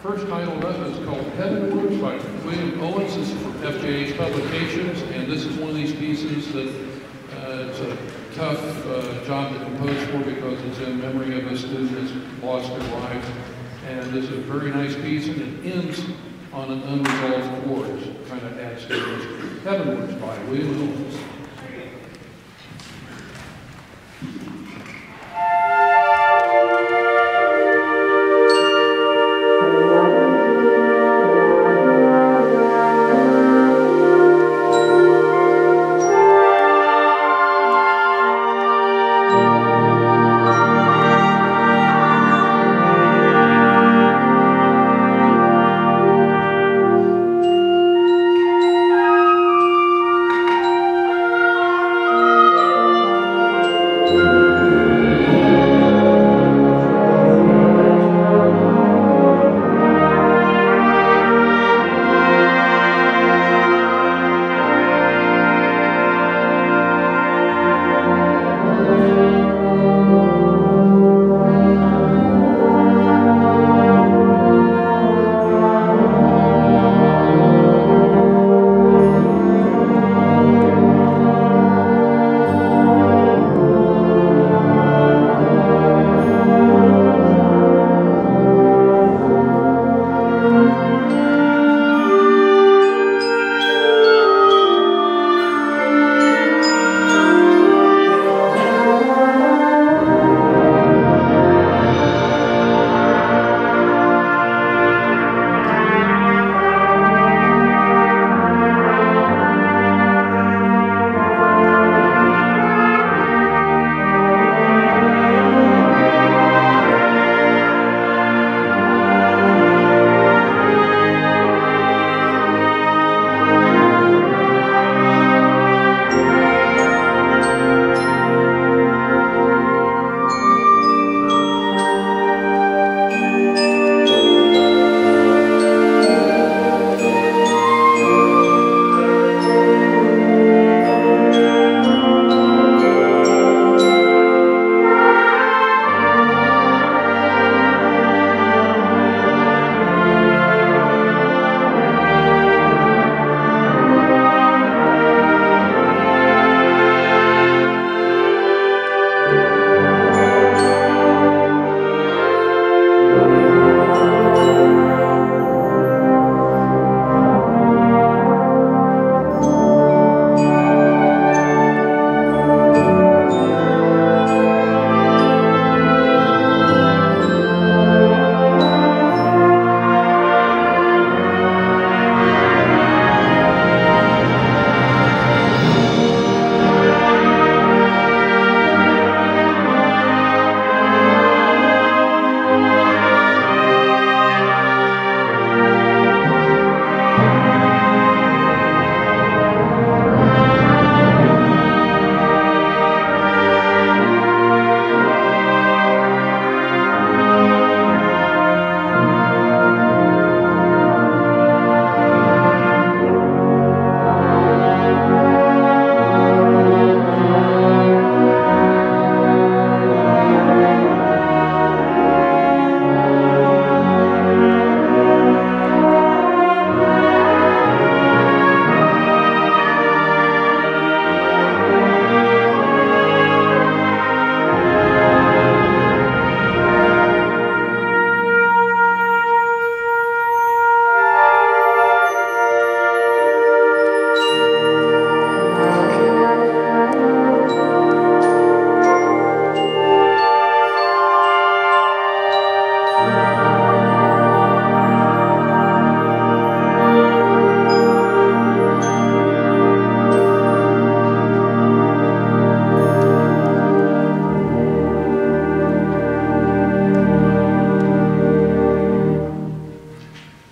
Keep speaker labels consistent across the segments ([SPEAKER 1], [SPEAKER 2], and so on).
[SPEAKER 1] First title of it is called Heavenwards by William Owens. This is from FJH Publications, and this is one of these pieces that it's a tough job to compose for because it's in memory of a student that's lost their life. And this is a very nice piece, and it ends on an unresolved chord. It kind of adds to this. Heavenwards by William Owens.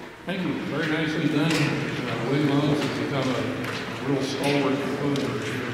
[SPEAKER 1] William Owens has become a real stalwart composer here